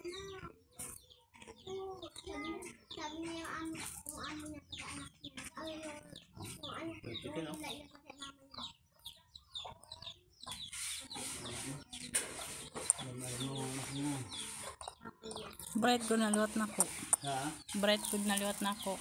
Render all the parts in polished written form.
Sabi niya yung ano niya pagka-anak niya. Yung anak niya pagka mama niya. Bright ko na liwat na ko. Ha? Bright ko na liwat na ko.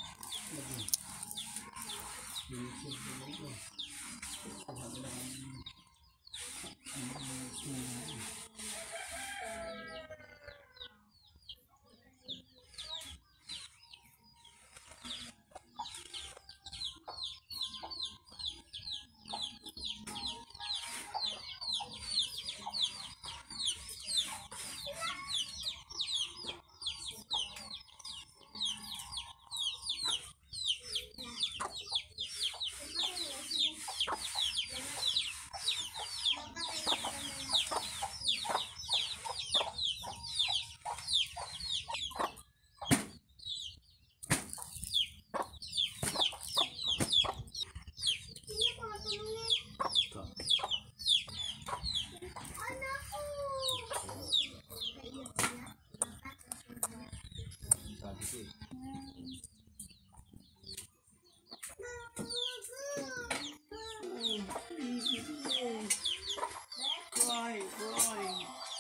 Crying.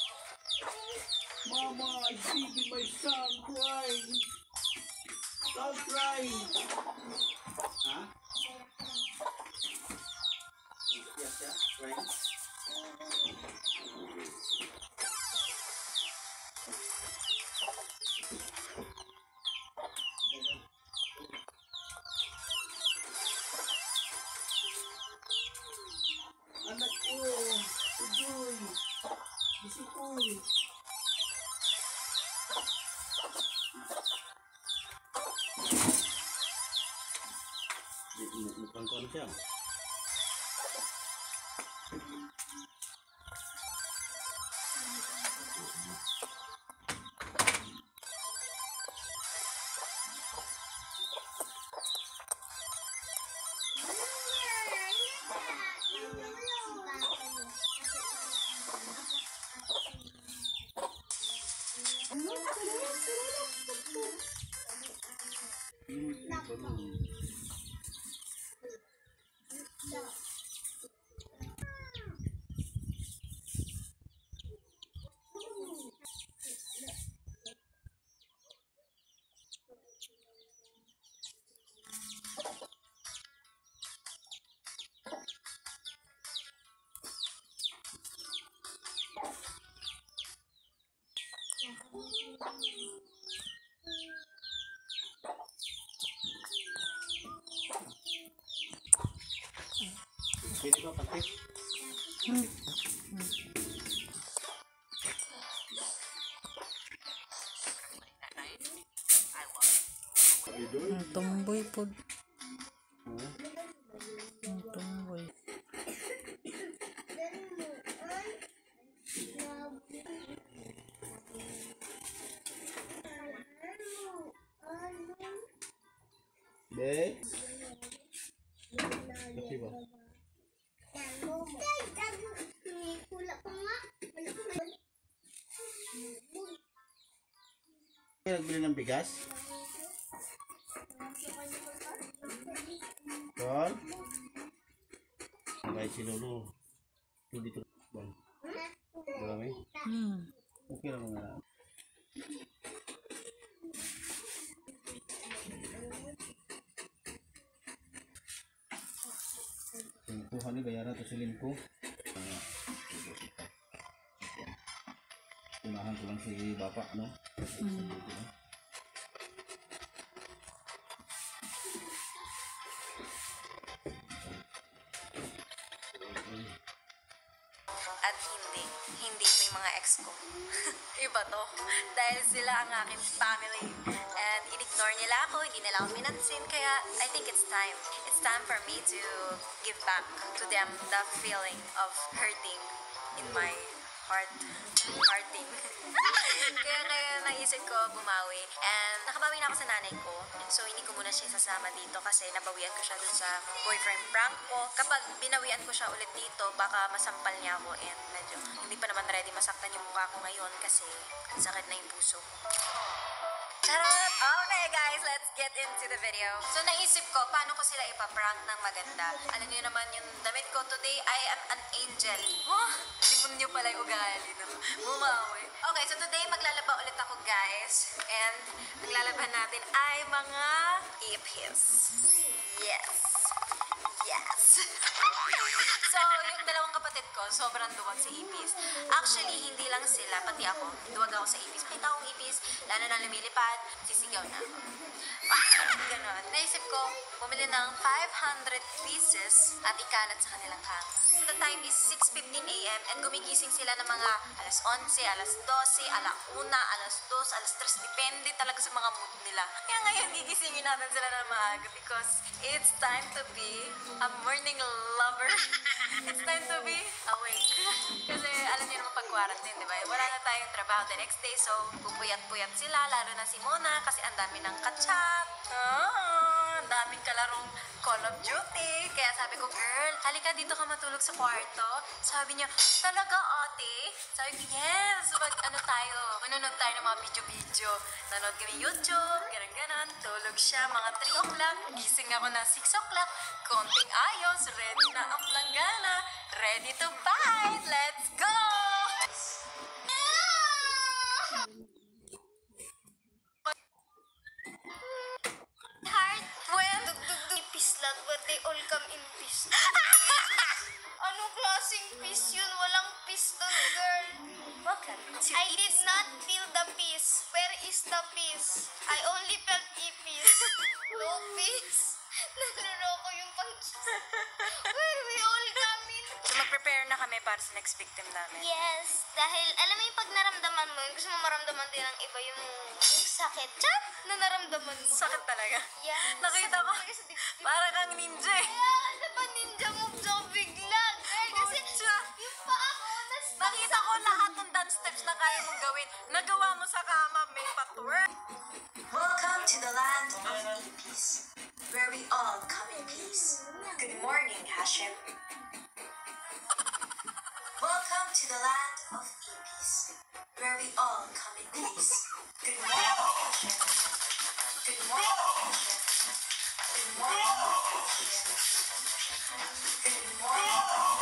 Mama, I see my son crying. Stop crying. Huh? Yes, yeah, crying. Anak ko, Udoy, Bisikoy. Mukhang siya. Pwede ba pati? Tumboy po. Tumboy. Be? Kasi ba? Nagbili ng bigas? Tol? Sabay si Lolo. Hindi ko bang. Marami? Okay lang nga. Limpo, ano bayaran ito si Limpo? Unahan ko lang si Bapak, no? At hindi ito yung mga ex ko. Iba to. Dahil sila ang aking family. And in-ignore nila ako, hindi nila ako minansin. Kaya I think it's time. It's time for me to give back to them the feeling of hurting in my heart. Hearting. kaya naisip ko bumawi. And nakabawi na ako sa nanay ko. So hindi ko muna siya sasama dito kasi nabawian ko siya dun sa boyfriend prank ko. Kapag binawian ko siya ulit dito, baka masampal niya ako and medyo hindi pa naman ready masaktan yung mukha ko ngayon kasi ang sakit na yung puso ko. Charot! Okay guys, let's get into the video. So naisip ko, paano ko sila ipaprank ng maganda? Alam niyo naman yung damit ko today, I am an angel. Oh, demonyo pala yung ugali, no? Bumawi. Okay, so today maglalaba ulit ako guys. And ang lalaban natin ay mga ipis. Yes. Yes. So, yung dalawang kapatid ko, sobrang duwag sa ipis. Actually, hindi lang sila, pati ako. Duwag ako sa ipis. Makita akong ipis, lalo na lumilipad, sisigaw na ako. Ganon. Naisip ko, bumili ng 500 pieces at ikalat sa kanilang kama. The time is 6:15 a.m. and gumigising sila ng mga alas 11, alas 12, alauna, alas 2, alas 3. Depende talaga sa mga mood nila. Kaya ngayon, gigisingin natin sila ng maaga because it's time to be a morning lover. It's time to be awake. Kasi alam niyo naman pag quarantine, di ba? Wala na tayong trabaho the next day, so pupuyat-puyat sila, lalo na si Mona kasi ang dami ng kachat. Ang daming kalarong Call of Duty. Kaya sabi ko, girl, halika dito ka matulog sa kwarto. Sabi niya, talaga ate? Sabi ko, yes. Pag ano tayo, manonood tayo ng mga video-video. Nanood kami YouTube, ganon-ganon. Tulog siya mga 3 o'clock. Gising ako na 6 o'clock. Konting ayos, ready na ang planggana. Ready to bite. Let's go! Lang, but they all come in peace. Anong klaseng peace yun? Walang peace doon, girl. Welcome to I did not feel the peace. Where is the peace? I only felt ipis. No peace. Naluloko yung pang-cheese. Where we all come in? So mag-prepare na kami para sa next victim namin. Yes. Dahil, alam mo yung pag naramdaman mo, gusto mo maramdaman din ng iba yung sakit. Chat! Na naramdaman mo. Sakit talaga. Yeah. Nakita ko. Sakit talaga sa dibdib. Para kang ninja eh. Kaya, ano ba ninja moves ako bigla, girl? Kasi, Pucha. yung paa ko, Nakita ko lahat ng dance steps na kaya mong gawin. Nagawa mo sa kama, may patwork. Welcome to the land of peace, where we all come in peace. Good morning, Hashim. Welcome to the land of peace, where we all come in peace. Good morning, Hashim. Good morning, Hashim. Good morning, Hashim. Good morning, Hashim.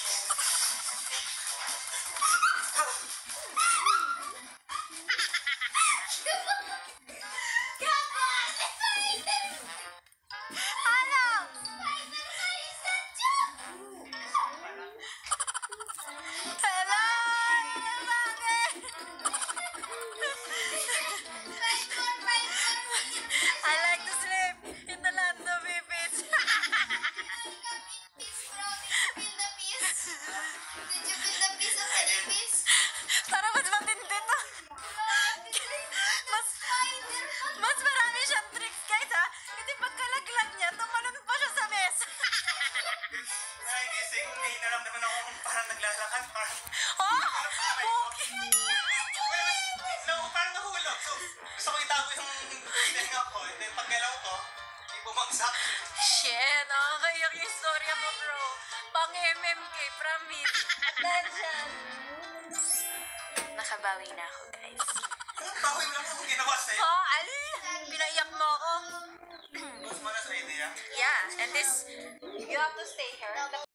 Shit, nakakayak yung istorya mo, bro. Pang MMK, promise. At dahil dyan, nakabawi na ako, guys. Bawi mo lang kung ginawa sa'yo. Oh, ali! Pinaiyak mo ako. Mas malas na idea. Yeah, and this, you have to stay here.